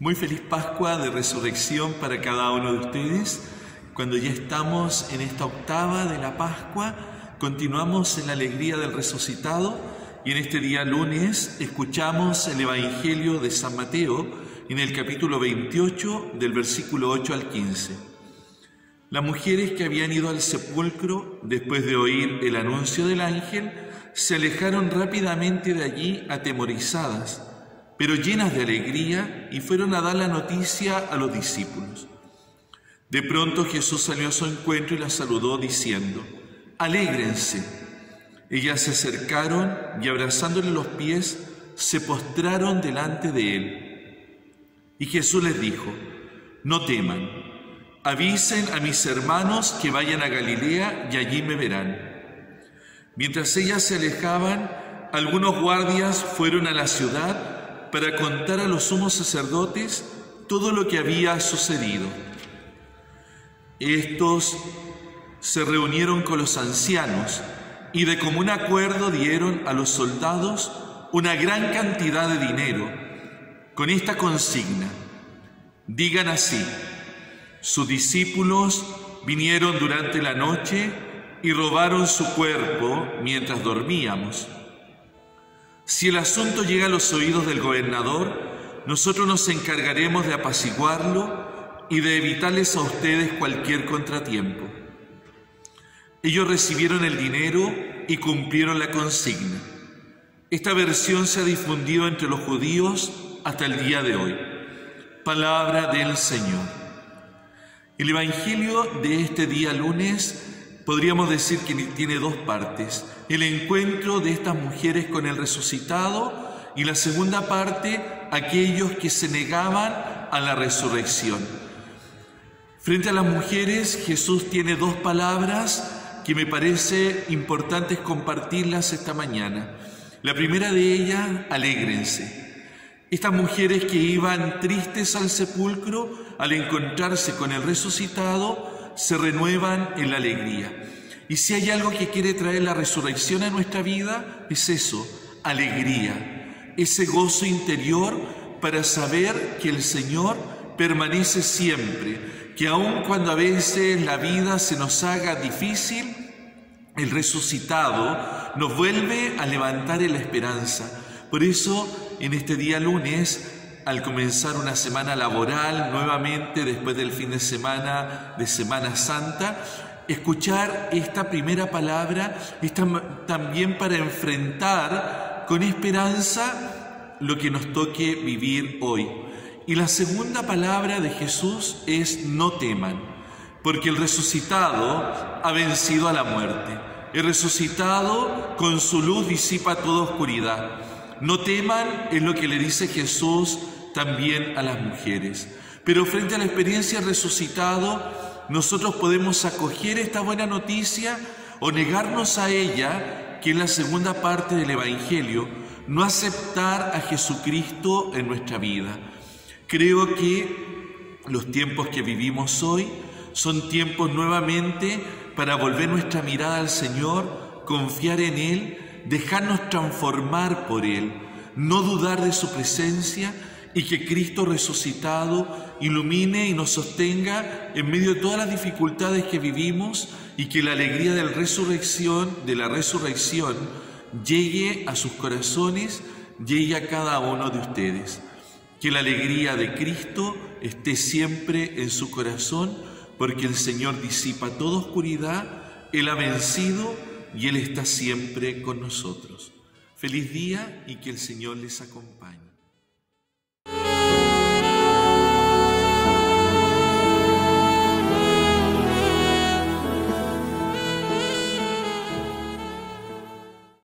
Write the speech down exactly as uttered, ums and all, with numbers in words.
Muy feliz Pascua de Resurrección para cada uno de ustedes. Cuando ya estamos en esta octava de la Pascua, continuamos en la alegría del resucitado y en este día lunes escuchamos el Evangelio de San Mateo en el capítulo veintiocho del versículo ocho al quince. Las mujeres que habían ido al sepulcro después de oír el anuncio del ángel se alejaron rápidamente de allí atemorizadas, pero llenas de alegría, y fueron a dar la noticia a los discípulos. De pronto Jesús salió a su encuentro y las saludó diciendo: «Alégrense». Ellas se acercaron y abrazándole los pies, se postraron delante de él. Y Jesús les dijo: «No teman, avisen a mis hermanos que vayan a Galilea y allí me verán». Mientras ellas se alejaban, algunos guardias fueron a la ciudad para contar a los sumos sacerdotes todo lo que había sucedido. Estos se reunieron con los ancianos y de común acuerdo dieron a los soldados una gran cantidad de dinero con esta consigna: digan así: sus discípulos vinieron durante la noche y robaron su cuerpo mientras dormíamos. Si el asunto llega a los oídos del gobernador, nosotros nos encargaremos de apaciguarlo y de evitarles a ustedes cualquier contratiempo. Ellos recibieron el dinero y cumplieron la consigna. Esta versión se ha difundido entre los judíos hasta el día de hoy. Palabra del Señor. El Evangelio de este día lunes podríamos decir que tiene dos partes: el encuentro de estas mujeres con el resucitado y la segunda parte, aquellos que se negaban a la resurrección. Frente a las mujeres, Jesús tiene dos palabras que me parece importantes compartirlas esta mañana. La primera de ellas: alégrense. Estas mujeres que iban tristes al sepulcro, al encontrarse con el resucitado, se renuevan en la alegría. Y si hay algo que quiere traer la resurrección a nuestra vida, es eso: alegría, ese gozo interior para saber que el Señor permanece siempre, que aun cuando a veces la vida se nos haga difícil, el resucitado nos vuelve a levantar en la esperanza. Por eso, en este día lunes, al comenzar una semana laboral nuevamente después del fin de semana de Semana Santa, escuchar esta primera palabra es también para enfrentar con esperanza lo que nos toque vivir hoy. Y la segunda palabra de Jesús es: no teman, porque el resucitado ha vencido a la muerte. El resucitado con su luz disipa toda oscuridad. No teman es lo que le dice Jesús también a las mujeres. Pero frente a la experiencia del resucitado, nosotros podemos acoger esta buena noticia o negarnos a ella, que es la segunda parte del Evangelio, no aceptar a Jesucristo en nuestra vida. Creo que los tiempos que vivimos hoy son tiempos nuevamente para volver nuestra mirada al Señor, confiar en Él, dejarnos transformar por Él, no dudar de su presencia, y que Cristo resucitado ilumine y nos sostenga en medio de todas las dificultades que vivimos, y que la alegría de la resurrección, de la resurrección llegue a sus corazones, llegue a cada uno de ustedes. Que la alegría de Cristo esté siempre en su corazón, porque el Señor disipa toda oscuridad, Él ha vencido y Él está siempre con nosotros. Feliz día y que el Señor les acompañe.